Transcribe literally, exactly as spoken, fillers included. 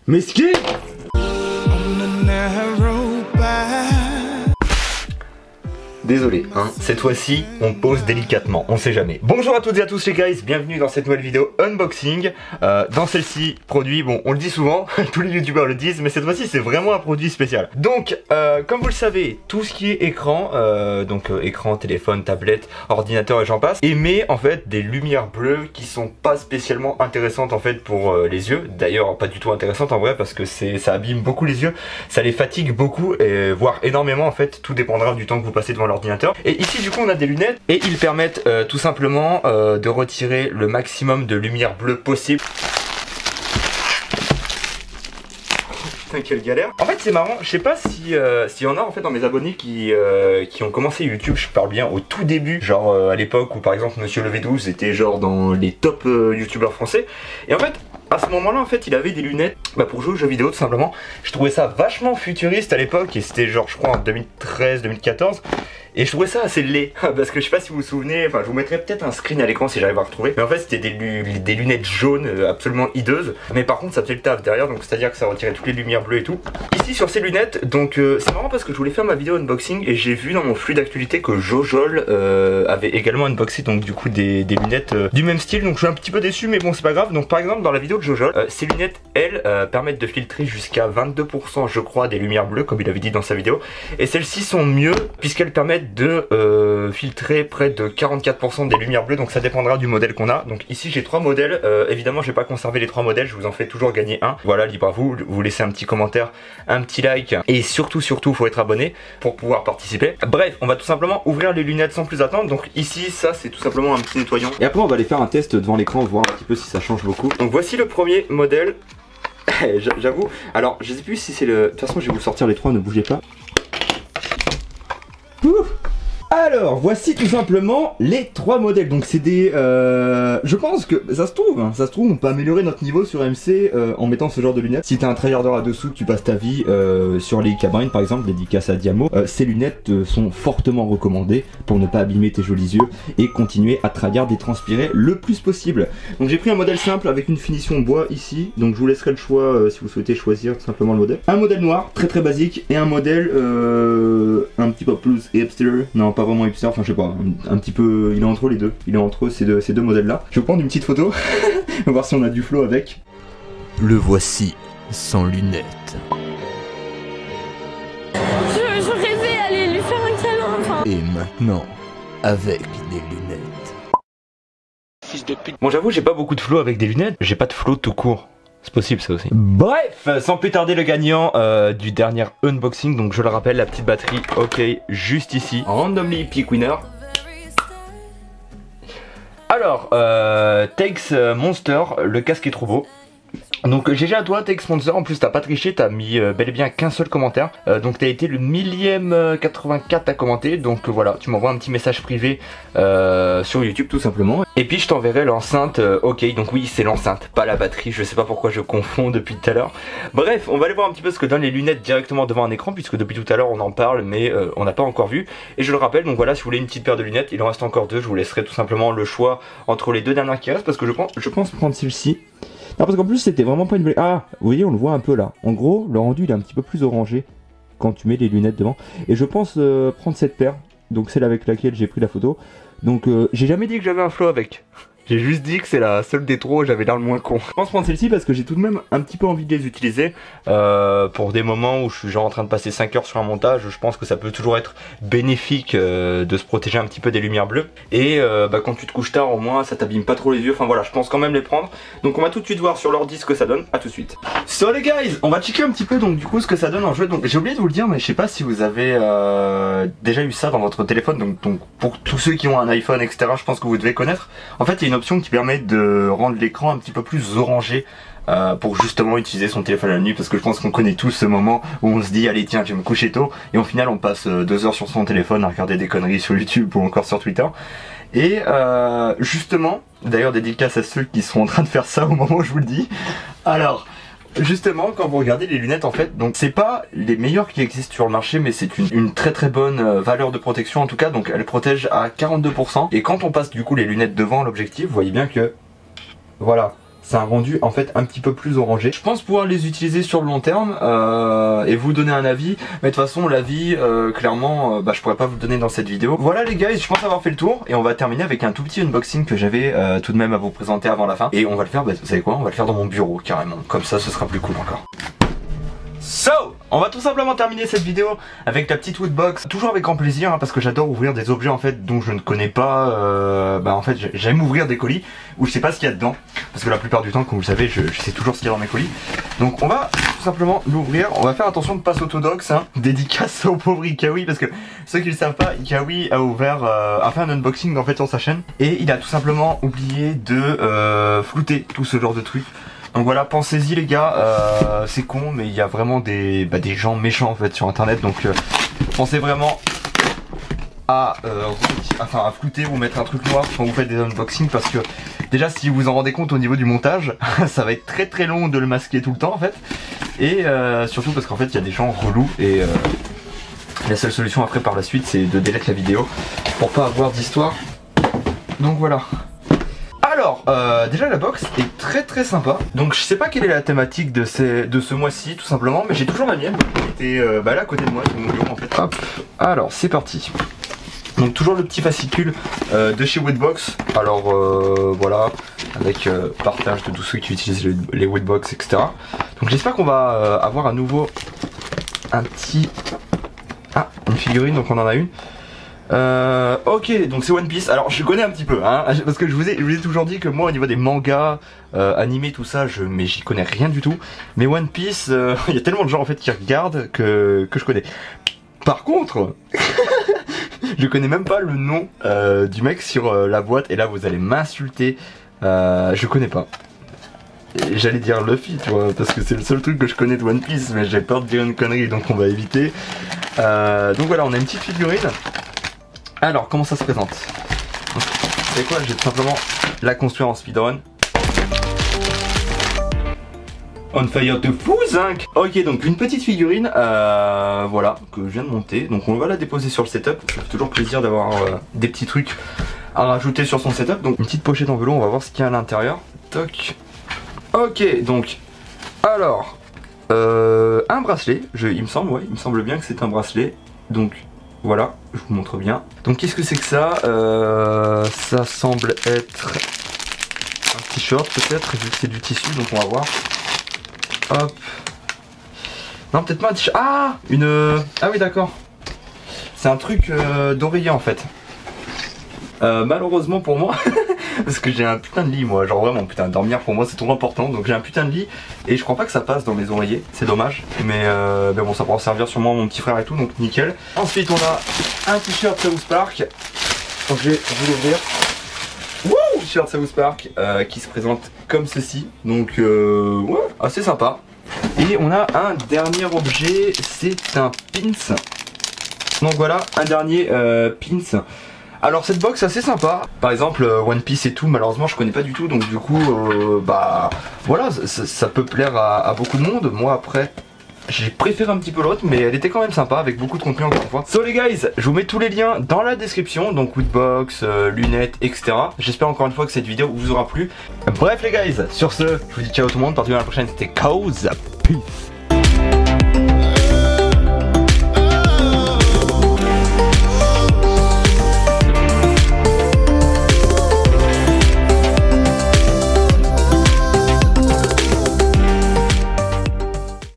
Mais ce qui Désolé, hein, cette fois-ci, on pose délicatement, on sait jamais. Bonjour à toutes et à tous les guys, bienvenue dans cette nouvelle vidéo unboxing. Euh, dans celle-ci, produit, bon, on le dit souvent, tous les youtubeurs le disent, mais cette fois-ci, c'est vraiment un produit spécial. Donc, euh, comme vous le savez, tout ce qui est écran, euh, donc euh, écran, téléphone, tablette, ordinateur et j'en passe, émet en fait des lumières bleues qui sont pas spécialement intéressantes en fait pour euh, les yeux. D'ailleurs, pas du tout intéressantes en vrai, parce que c'est, ça abîme beaucoup les yeux, ça les fatigue beaucoup, et voire énormément en fait, tout dépendra du temps que vous passez devant leur ordinateur. Et ici du coup on a des lunettes et ils permettent euh, tout simplement euh, de retirer le maximum de lumière bleue possible. Putain quelle galère. En fait c'est marrant, je sais pas si euh, s'il y en a en fait dans mes abonnés qui, euh, qui ont commencé YouTube, je parle bien au tout début, genre euh, à l'époque où par exemple Monsieur Levé douze était genre dans les top euh, youtubeurs français. Et en fait à ce moment là en fait il avait des lunettes bah, pour jouer aux jeux vidéo tout simplement. Je trouvais ça vachement futuriste à l'époque et c'était genre je crois en deux mille treize deux mille quatorze. Et je trouvais ça assez laid, parce que je sais pas si vous vous souvenez, enfin je vous mettrai peut-être un screen à l'écran si j'arrive à retrouver. Mais en fait c'était des, des lunettes jaunes absolument hideuses, mais par contre ça faisait le taf derrière, donc c'est à dire que ça retirait toutes les lumières bleues et tout. Ici sur ces lunettes, donc euh, c'est marrant parce que je voulais faire ma vidéo unboxing et j'ai vu dans mon flux d'actualité que Jojol euh, avait également unboxé donc du coup des, des lunettes euh, du même style, donc je suis un petit peu déçu mais bon c'est pas grave. Donc par exemple dans la vidéo de Jojol, euh, ces lunettes elles euh, permettent de filtrer jusqu'à vingt-deux pour cent je crois des lumières bleues comme il avait dit dans sa vidéo, et celles-ci sont mieux puisqu'elles permettent de euh, filtrer près de quarante-quatre pour cent des lumières bleues, donc ça dépendra du modèle qu'on a. Donc ici j'ai trois modèles, euh, évidemment je vais pas conserver les trois modèles, je vous en fais toujours gagner un. Voilà, libre à vous, vous laissez un petit commentaire, un petit like et surtout surtout faut être abonné pour pouvoir participer. Bref, on va tout simplement ouvrir les lunettes sans plus attendre. Donc ici ça c'est tout simplement un petit nettoyant et après on va aller faire un test devant l'écran, voir un petit peu si ça change beaucoup. Donc voici le premier modèle. J'avoue, alors je sais plus si c'est le... De toute façon je vais vous sortir les trois, ne bougez pas. Ouf. Alors, voici tout simplement les trois modèles. Donc c'est des... Euh, je pense que ça se trouve, hein, ça se trouve, on peut améliorer notre niveau sur M C euh, en mettant ce genre de lunettes. Si t'es un tryharder à dessous, tu passes ta vie euh, sur les cabines par exemple, dédicace à Diamo. Euh, ces lunettes euh, sont fortement recommandées pour ne pas abîmer tes jolis yeux et continuer à tryhard et transpirer le plus possible. Donc j'ai pris un modèle simple avec une finition bois ici. Donc je vous laisserai le choix euh, si vous souhaitez choisir tout simplement le modèle. Un modèle noir, très très basique, et un modèle euh, un petit peu plus hipster. Non, pas vraiment hipster, enfin je sais pas, un, un petit peu, il est entre les deux, il est entre ces deux, ces deux modèles là. Je vais prendre une petite photo, on va voir si on a du flow avec. Le voici, sans lunettes. Je, je rêvais d'aller lui faire un câlin, enfin. Et maintenant, avec des lunettes. Fils de pute. Bon j'avoue j'ai pas beaucoup de flow avec des lunettes, j'ai pas de flow tout court. C'est possible ça aussi. Bref, sans plus tarder le gagnant euh, du dernier unboxing, donc je le rappelle, la petite batterie, ok, juste ici, randomly pick winner. Alors, euh, Takes Monster, le casque est trop beau. Donc G G à toi Takes Monster, en plus t'as pas triché, t'as mis euh, bel et bien qu'un seul commentaire, euh, donc t'as été le millième euh, quatre-vingt-quatre à commenter, donc euh, voilà, tu m'envoies un petit message privé euh, sur YouTube tout simplement, et puis je t'enverrai l'enceinte, euh, ok, donc oui c'est l'enceinte, pas la batterie, je sais pas pourquoi je confonds depuis tout à l'heure. Bref, on va aller voir un petit peu ce que donnent les lunettes directement devant un écran, puisque depuis tout à l'heure on en parle, mais euh, on n'a pas encore vu, et je le rappelle, donc voilà, si vous voulez une petite paire de lunettes, il en reste encore deux, je vous laisserai tout simplement le choix entre les deux dernières qui restent, parce que je pense, je pense prendre celle-ci. Non parce qu'en plus c'était vraiment pas une... Ah, vous voyez on le voit un peu là. En gros le rendu il est un petit peu plus orangé quand tu mets les lunettes devant. Et je pense euh, prendre cette paire, donc celle avec laquelle j'ai pris la photo. Donc euh, j'ai jamais dit que j'avais un flow avec. J'ai juste dit que c'est la seule des trois où j'avais l'air le moins con. Je pense prendre celle-ci parce que j'ai tout de même un petit peu envie de les utiliser euh, pour des moments où je suis genre en train de passer cinq heures sur un montage. Je pense que ça peut toujours être bénéfique euh, de se protéger un petit peu des lumières bleues. Et euh, bah, quand tu te couches tard au moins ça t'abîme pas trop les yeux. Enfin voilà, je pense quand même les prendre. Donc on va tout de suite voir sur l'ordi ce que ça donne. A tout de suite. So les guys, on va checker un petit peu donc du coup ce que ça donne en jeu. Donc j'ai oublié de vous le dire mais je sais pas si vous avez euh, déjà eu ça dans votre téléphone. Donc, donc pour tous ceux qui ont un iPhone et cetera, je pense que vous devez connaître. En fait il y a une option qui permet de rendre l'écran un petit peu plus orangé euh, pour justement utiliser son téléphone la nuit, parce que je pense qu'on connaît tous ce moment où on se dit allez tiens je vais me coucher tôt et au final on passe deux heures sur son téléphone à regarder des conneries sur YouTube ou encore sur Twitter. Et euh, justement, d'ailleurs dédicace à ceux qui sont en train de faire ça au moment où je vous le dis. Alors justement quand vous regardez les lunettes en fait, donc c'est pas les meilleures qui existent sur le marché, mais c'est une, une très très bonne euh, valeur de protection en tout cas, donc elle protège à quarante-deux pour cent. Et quand on passe du coup les lunettes devant l'objectif, vous voyez bien que voilà, c'est un rendu en fait un petit peu plus orangé. Je pense pouvoir les utiliser sur le long terme euh, et vous donner un avis. Mais de toute façon l'avis euh, clairement euh, bah, je pourrais pas vous le donner dans cette vidéo. Voilà les gars, je pense avoir fait le tour et on va terminer avec un tout petit unboxing que j'avais euh, tout de même à vous présenter avant la fin. Et on va le faire, bah, vous savez quoi, on va le faire dans mon bureau carrément. Comme ça ce sera plus cool encore. So, on va tout simplement terminer cette vidéo avec la petite Woodbox, toujours avec grand plaisir hein, parce que j'adore ouvrir des objets en fait dont je ne connais pas, euh, bah en fait j'aime ouvrir des colis où je sais pas ce qu'il y a dedans, parce que la plupart du temps comme vous le savez je, je sais toujours ce qu'il y a dans mes colis. Donc on va tout simplement l'ouvrir, on va faire attention de pas s'autodox, hein. Dédicace au pauvre Ikawi, parce que ceux qui ne le savent pas, Ikawi a ouvert, euh, a fait un unboxing en fait sur sa chaîne et il a tout simplement oublié de euh, flouter tout ce genre de trucs. Donc voilà, pensez-y les gars, euh, c'est con mais il y a vraiment des, bah, des gens méchants en fait sur internet, donc euh, pensez vraiment à, euh, enfin, à flouter ou mettre un truc noir quand vous faites des unboxings, parce que déjà si vous vous en rendez compte au niveau du montage, ça va être très très long de le masquer tout le temps en fait, et euh, surtout parce qu'en fait il y a des gens relous et euh, la seule solution après par la suite c'est de délete la vidéo pour pas avoir d'histoire. Donc voilà. Alors, euh, déjà la box est très très sympa. Donc je sais pas quelle est la thématique de, ces, de ce mois-ci tout simplement, mais j'ai toujours la mienne qui était euh, bah, là à côté de moi, c'est mon bureau en fait. Hop, alors c'est parti. Donc toujours le petit fascicule euh, de chez Woodbox. Alors euh, voilà, avec euh, partage de tous ceux qui utilisent les, les Woodbox, et cetera. Donc j'espère qu'on va euh, avoir à nouveau un petit... Ah, une figurine, donc on en a une. Euh, ok, donc c'est One Piece. Alors je connais un petit peu, hein, parce que je vous ai, je vous ai toujours dit que moi au niveau des mangas, euh, animés, tout ça, je, mais j'y connais rien du tout. Mais One Piece, il euh, y a tellement de gens en fait qui regardent que, que je connais. Par contre, je connais même pas le nom euh, du mec sur euh, la boîte, et là vous allez m'insulter. Euh, je connais pas. J'allais dire Luffy, tu vois, parce que c'est le seul truc que je connais de One Piece, mais j'ai peur de dire une connerie, donc on va éviter. Euh, donc voilà, on a une petite figurine. Alors, comment ça se présente? Vous savez quoi, je vais tout simplement la construire en speedrun. On fire de fou, zinc. Ok, donc une petite figurine, euh, voilà, que je viens de monter. Donc on va la déposer sur le setup. Ça fait toujours plaisir d'avoir euh, des petits trucs à rajouter sur son setup. Donc une petite pochette en velours, on va voir ce qu'il y a à l'intérieur. Toc. Ok, donc, alors, euh, un bracelet, je, il me semble, ouais, il me semble bien que c'est un bracelet. Donc voilà, je vous montre bien. Donc qu'est-ce que c'est que ça? euh, Ça semble être un t-shirt peut-être, vu que c'est du tissu, donc on va voir. Hop. Non, peut-être pas un t-shirt. Ah, une... Ah oui, d'accord. C'est un truc euh, d'oreiller en fait. Euh, malheureusement pour moi, parce que j'ai un putain de lit moi, genre vraiment putain, dormir pour moi c'est trop important, donc j'ai un putain de lit et je crois pas que ça passe dans les oreillers, c'est dommage, mais, euh, mais bon ça pourra servir sûrement à mon petit frère et tout, donc nickel. Ensuite on a un t-shirt South Park, donc je vais vous l'ouvrir. Wouh, t-shirt South Park euh, qui se présente comme ceci, donc euh, ouais, assez sympa. Et on a un dernier objet, c'est un pins, donc voilà, un dernier euh, pins. Alors cette box est assez sympa, par exemple One Piece et tout, malheureusement je connais pas du tout, donc du coup euh, bah voilà, ça, ça peut plaire à, à beaucoup de monde. Moi après j'ai préféré un petit peu l'autre, mais elle était quand même sympa avec beaucoup de contenu encore une fois. So les guys, je vous mets tous les liens dans la description, donc Woodbox, euh, lunettes, et cetera. J'espère encore une fois que cette vidéo vous aura plu. Bref les guys, sur ce, je vous dis ciao tout le monde, partez à la prochaine, c'était Cause, peace.